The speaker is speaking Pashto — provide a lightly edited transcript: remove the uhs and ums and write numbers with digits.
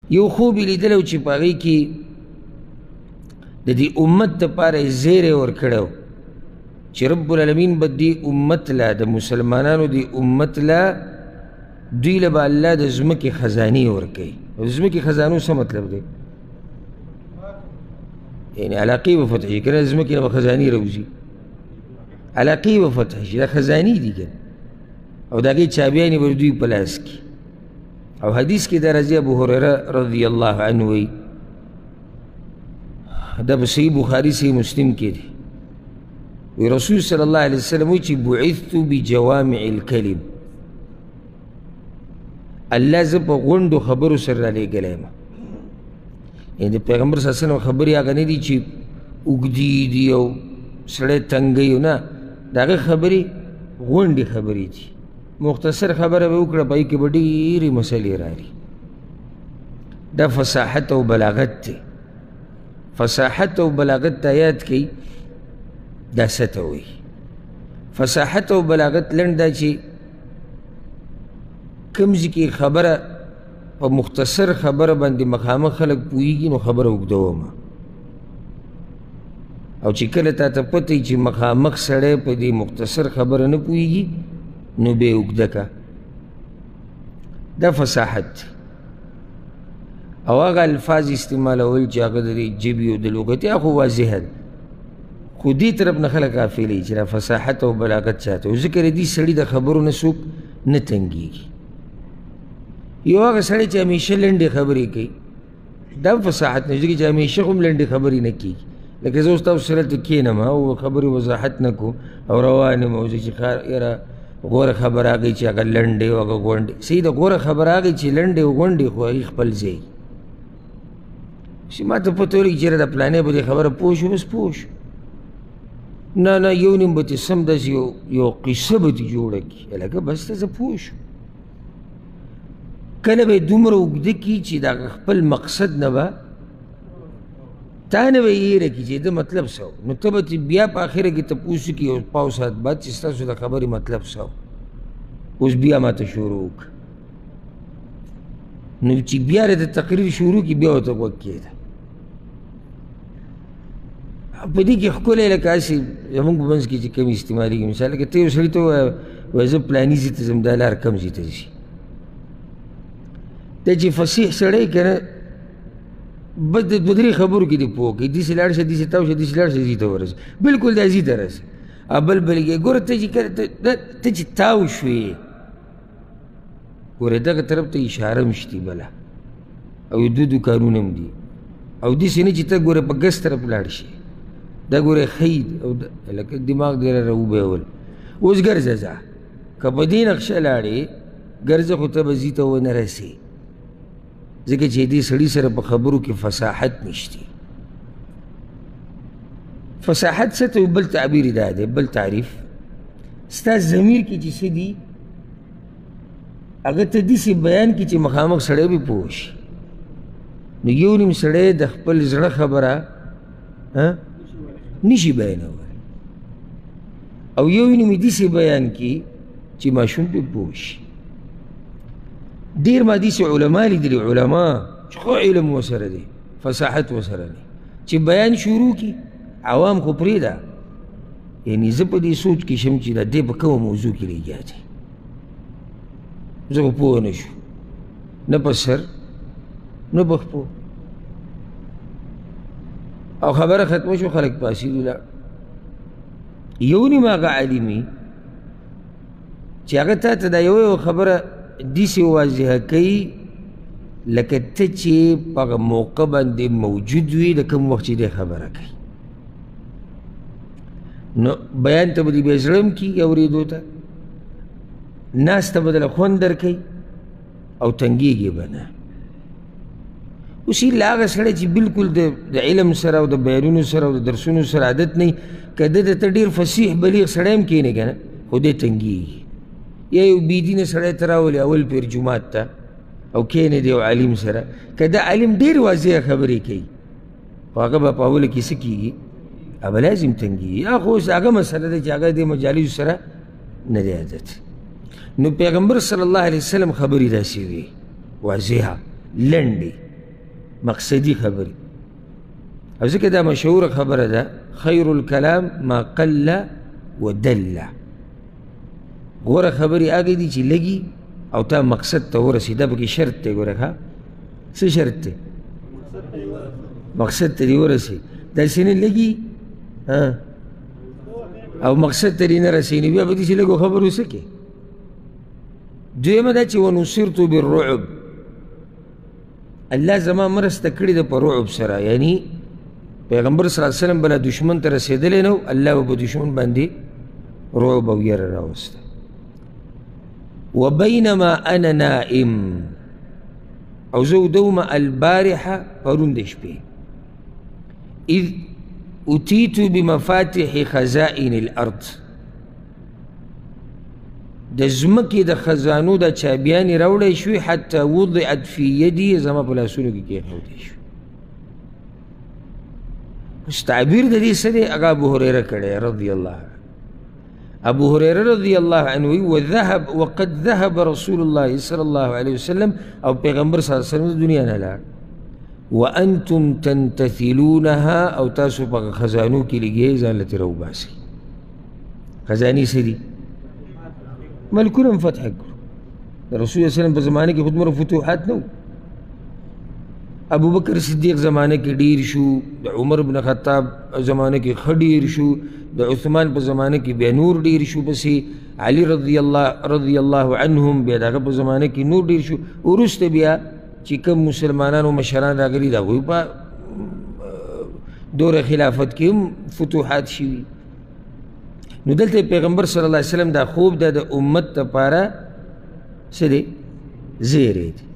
یو خوب یې لیدلی و چې په هغې کې د دې امت دپاره یې زیری ورکړی و چې رب العالمین به دې امت له د مسلمانانو دې امت له دوی له به الله د ځمکې خزانې ورکوي. د ځمکې خزانو څه مطلب دی؟ یعنې علاقې به فتح شي که نه، د ځمکې نه به خزانې راوځي، علاقې به فتح شي، دا خزانې دي که او د هغې چابیانې به دوی په لاس کې. او حدیث کې دا راځي ابو هریره رضی الله عنه وایي، دا په صحیح بخاري صحیح مسلم کې دی، وی رسول صلی الله علیه وسلم وایي چې بعثت بجوامع الکلم، الله زه په غونډو خبرو سره رالیږلی یم. یعنې د پیغمبر صلی الله علیه وسلم خبرې هغه نه دي چې اوږدې دي او سړی تنګوي، نه، د هغه خبرې غونډې خبرې دي، مختصر خبره به وکړه، په هغې کې به ډېرې مسلې راځي. دا فصاحت او بلاغت دی. فصاحت او بلاغت ته یاد کوي، دا څه ته وایي؟ فصاحت او بلاغت لنډ دا چې کوم ځای کې خبره په مختصر خبره باندې مخامخ خلک پوهېږي نو خبره اوږدومه، او چې کله تا ته پته وي چې مخامخ سړی په دې مختصر خبره نه پوهېږي نو بیا یې اوږده که. دا فصاحت دی. او هغه الفاظ استعمالول چې هغه د دې ژبې او د لغتي هغه خو واضحه ده، خو دې طرف نه خلک غافلوي چې دا فصاحت او بلاغت چاته و. ذکر دې سړي د خبرو نه څوک نه تنګېږي. یو هغه سړی چې همیشه لنډې خبرې کوي، دا فصاحت نه، ځکه چې همیشه خو هم لنډې خبرې نه کېږي. لکه زه اوس تاسو سره دلته کښېنم او خبرې وضاحت نه کوم او روان یم او زه چې یاره غوره خبره هغې چې هغه لنډې او هغه غونډې، صحیح ده، غوره خبره هغې چې لنډې او غونډې خو هغې خپل ځای چې ما ته پته ولګي چېرې د پلانې په دې خبره پوه شو، بس پوه شو. نه نه یو نیم به ترې سم داسې یو قصه به ترې جوړه کړي، لکه بس ته زه پوه شو. کله به یې دومره اوږده کړي چې د هغه خپل مقصد نه به تا نه به یې هېره کړي چې ده مطلب څه و، نو ته به بیا په اخره کې تپوس وکړي یو پاو ساعت بعد چې ستاسو د خبرې مطلب څه و، اوس بیا ماته شروع وکړه. نو چې بیا د تقریر شروع کړي بیا ورته غوږ کېږده. په دې کې ښکلی لکه هسې زمونږ په منځ کې چې کوم استعمالېږي، مثال لکه ته یو سړي ته ووایه زه پلاني ځای ته ځم، دا لار کوم ځای ته ځي. دا چې فصیح سړی که نه بس د دوه درې خبرو کې دې پوه کوي، داسې لاړ شه، داسې تاو شه، داسې لاړ شه، ځي ته ورسه، بلکل دا ځي ته رسه. بل بلګې ګوره ته چې کله ته چې تاو شوې، ګوره دغه طرف ته اشاره هم شتي بله او دو دوکانونه هم دي، او داسې نه چې ته ګوره په ګس طرف لاړ شي، دا ګوره ښی او لکه دماغ دې را وبهول. اوس ګرځه ځه، که په دې نقشه لاړې ګرځه، خو ته به ځي ته ونه رسې، ځکه چې دې سړي سره په خبرو کې فصاحت نشته. فصاحت څه ته بل تعبیر دا دی، بل تعریف ستا ضمیر کې چې څه دي هغه ته داسې بیان کړي چې مخامخ سړی به پوه شي. نو یو نیم سړی د خپل زړه خبره نشي بیانولی، او یو نیم یې داسې بیان کړي چې ماشوم پرې پوه شي. ډېر ما داسې علما لیدلي، علما چې خو علم ورسره دی، فصاحت ورسره دی، چې بیان شروع کړي عوام خو پرېږده. یعنې زه په دې سوچ کې شم چې د دې په کومه موضوع کې لګیا دی، زه خو پوه نه شو، نه په سر نه په خپو، او خبره ختمه شو، خلک پاسېدو لاړ. یو نیم هغه عالم وي چې هغه تا ته دا یوه خبره داسې واضحه کوي لکه ته چې په هغه موقع باندې موجود وي د کوم وخت چې دی خبره کوي. نو بیان ته به دې بیا زړه هم کېږي اورېدو ته، ناسته به دله خوند درکوي او تنګېږي به نه. اوس ایله هغه سړی چې بلکل د علم سره او د بیانونو سره او د درسونو سره عادت نه وي، که ده ته ډېر فصیح بلیغ سړی هم کښېنې که نه، خو دی تنګېږي. یا یو بېدینه سړی ته راولي اول پیر جومات ته او کښېنې دی یو عالم سره، که دا عالم ډېر واضحه خبرې کوي، خو هغه به په اوله کې څه کېږي، هغه لازم تنګېږي. خو اوس هغه مسله ده چې هغه دې مجالسو سره نه دی عادت. نو پیغمبر صلی الله علیه وسلم خبرې داسې وي واضحه لنډې، مقصدي خبري. او ځکه دا مشهوره خبره ده، خیر الکلام ما قل ودل. غوره خبرې هغې دي چې لږي او تا مقصد ته ورسي. دا پکې شرط دی. ګوره ښه څه شرط دی؟ مقصد ته دې ورسي. داسې نه لږي او مقصد ته دې نه رسي، نو بیا به داسې لږو خبرو څه کې. دویمه دا چې ونصرت بالرعب، الله زما مرسته کړې ده په رعب سره. یعنی پیغمبر صلی الله علیه وسلم بله دشمن ته رسېدلی نه و، الله به په دشمن باندې رعب او یره راوسته. وبینما انا نائم، او زه وده وم البارحه پرون د شپې، اذ اتیت بمفاتح خزائن الارض، د ځمکې د خزانو د چابیانې راوړی شوې، حتی وضعت فی یدي، زما په لاسونو کې کېښودی شوې. اوس تعبیر د دې څه دی؟ هغه ابو هریره کړی رضی الله عنه. ابو هريره رضي الله عنه وقد ذهب رسول الله صلى الله عليه وسلم، او پیغمبر صلی الله علیه وسلم دنیا نه لاړ، وانتم تنتثلونها، او تاسو په خزانو کې لګیږئ ځان له ترې وباسئ. خزانې څه دي؟ ملکونه فتح کړو. د رسول الله صلی الله علیه وسلم په زمانه کې خو دومره فتوحات نه و. ابو بکر صدیق زمانه کې ډیر شو، د عمر بن خطاب زمانه کې ښه ډیر شو، د عثمان په زمانه کې بیا نور ډیر شو، پسې علي رضی الله عنهم بیا د هغه په زمانه کې نور ډیر شو. وروسته بیا چې کوم مسلمانانو مشران راغلي د هغوی په دور خلافت کې هم فتوحات شوي. نو دلته پیغمبر صلی الله علیه وسلم دا خوب ده د امت دپاره څه دی؟ زیری دی.